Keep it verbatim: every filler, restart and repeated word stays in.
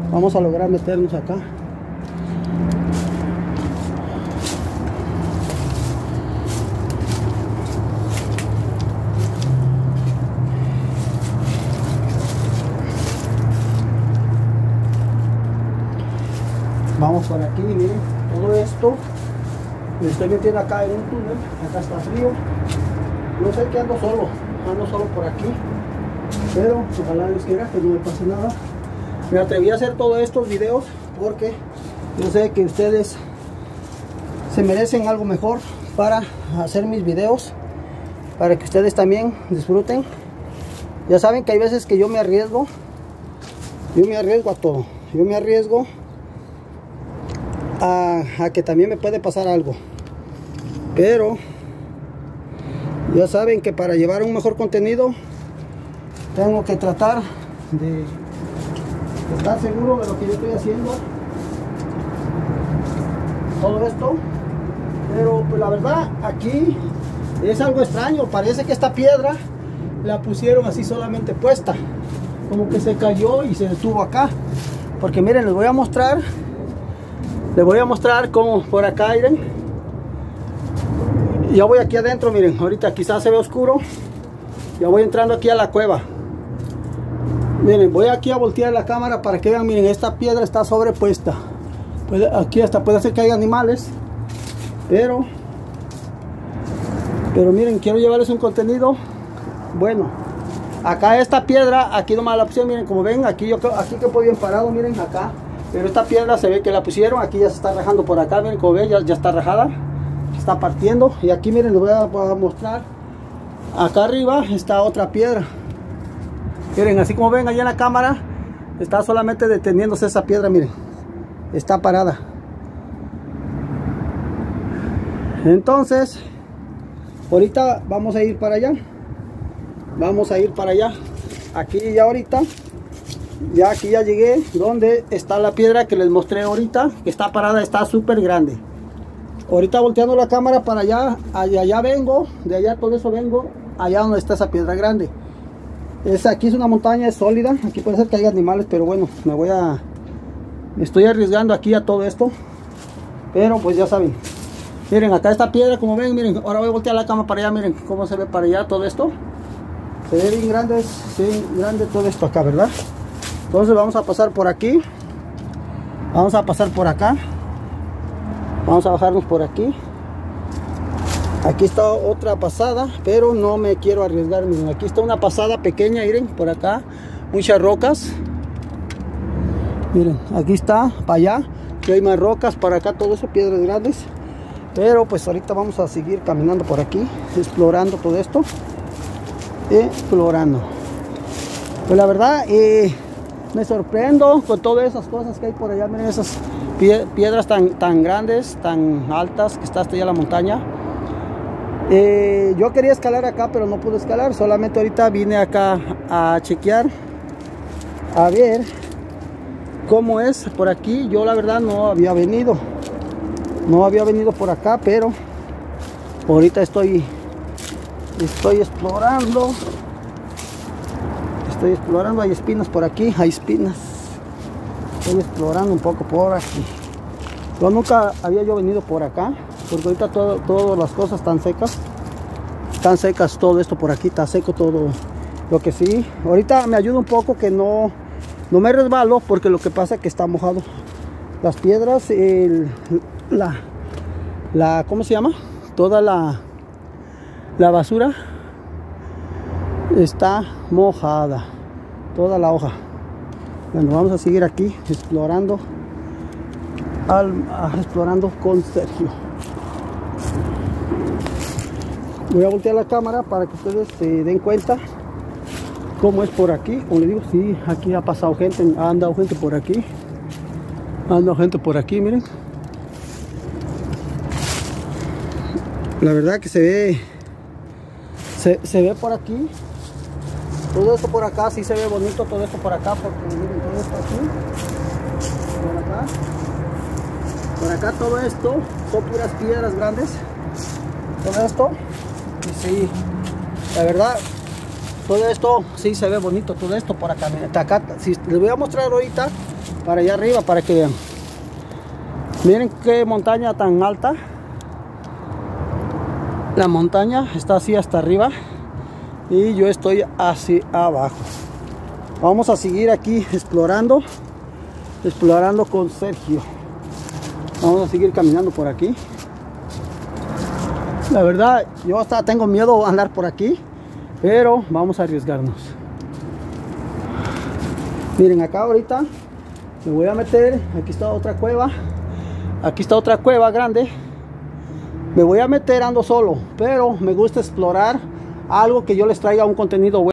vamos a lograr meternos acá. Vamos por aquí, miren, todo esto me estoy metiendo acá en un túnel. Acá está frío, no sé que ando solo, ando solo por aquí, pero ojalá Dios quiera que no me pase nada. Me atreví a hacer todos estos videos porque yo sé que ustedes se merecen algo mejor para hacer mis videos, para que ustedes también disfruten. Ya saben que hay veces que yo me arriesgo, yo me arriesgo a todo, yo me arriesgo A, a que también me puede pasar algo, pero ya saben que para llevar un mejor contenido tengo que tratar de estar seguro de lo que yo estoy haciendo, todo esto. Pero pues la verdad aquí es algo extraño, parece que esta piedra la pusieron así solamente puesta, como que se cayó y se detuvo acá, porque miren, les voy a mostrar Les voy a mostrar cómo por acá, miren. Ya voy aquí adentro, miren. Ahorita quizás se ve oscuro. Ya voy entrando aquí a la cueva. Miren, voy aquí a voltear la cámara para que vean, miren, esta piedra está sobrepuesta. Puede, aquí hasta puede ser que haya animales. Pero, pero miren, quiero llevarles un contenido bueno. Acá esta piedra, aquí nomás la pusieron, miren, como ven, aquí yo aquí que puedo bien parado, miren acá. Pero esta piedra se ve que la pusieron, aquí ya se está rajando por acá, miren como ven, ya, ya está rajada, está partiendo. Y aquí miren, les voy a, voy a mostrar, acá arriba está otra piedra. Miren, así como ven allá en la cámara, está solamente deteniéndose esa piedra, miren, está parada. Entonces, ahorita vamos a ir para allá, vamos a ir para allá, aquí ya ahorita. Ya aquí ya llegué donde está la piedra que les mostré ahorita, que está parada, está súper grande. Ahorita volteando la cámara para allá, allá, allá vengo, de allá todo eso vengo, allá donde está esa piedra grande. Es, aquí es una montaña, es sólida, aquí puede ser que haya animales, pero bueno, me voy a, me estoy arriesgando aquí a todo esto. Pero pues ya saben, miren, acá esta piedra, como ven, miren, ahora voy a voltear la cámara para allá, miren cómo se ve para allá todo esto. Se ve bien grande, se ve bien grande todo esto acá, ¿verdad? Entonces vamos a pasar por aquí, vamos a pasar por acá, vamos a bajarnos por aquí. Aquí está otra pasada, pero no me quiero arriesgar. Miren, aquí está una pasada pequeña, miren, por acá, muchas rocas. Miren, aquí está, para allá, que hay más rocas, para acá todo eso, piedras grandes. Pero pues ahorita vamos a seguir caminando por aquí, explorando todo esto, explorando. Pues la verdad, eh, me sorprendo con todas esas cosas que hay por allá. Miren esas piedras tan, tan grandes, tan altas, que está hasta allá la montaña. Eh, yo quería escalar acá, pero no pude escalar. Solamente ahorita vine acá a chequear, a ver cómo es por aquí. Yo la verdad no había venido, no había venido por acá, pero ahorita estoy, estoy explorando. Estoy explorando, hay espinas por aquí, hay espinas. Estoy explorando un poco por aquí. Yo nunca había yo venido por acá, porque ahorita todo, todas las cosas están secas. Están secas, todo esto por aquí está seco todo. Lo que sí, ahorita me ayuda un poco que no, no me resbalo, porque lo que pasa es que está mojado. Las piedras, el, la, la, ¿cómo se llama? Toda la, la basura está mojada, toda la hoja. Bueno, vamos a seguir aquí explorando, al, a, explorando con Sergio. Voy a voltear la cámara para que ustedes se den cuenta cómo es por aquí. Como les digo, sí, aquí ha pasado gente, ha andado gente por aquí, ha andado gente por aquí, miren. La verdad que se ve, se, se ve por aquí. Todo esto por acá sí se ve bonito, todo esto por acá, porque miren todo esto aquí, por acá, por acá todo esto son puras piedras grandes, todo esto, y sí, la verdad, todo esto sí se ve bonito, todo esto por acá, miren, acá, si les voy a mostrar ahorita, para allá arriba para que vean. Miren qué montaña tan alta. La montaña está así hasta arriba y yo estoy hacia abajo. Vamos a seguir aquí explorando, explorando con Sergio. Vamos a seguir caminando por aquí. La verdad, yo hasta tengo miedo a andar por aquí, pero vamos a arriesgarnos. Miren, acá ahorita me voy a meter. Aquí está otra cueva. Aquí está otra cueva grande. Me voy a meter, ando solo, pero me gusta explorar algo que yo les traiga un contenido bueno.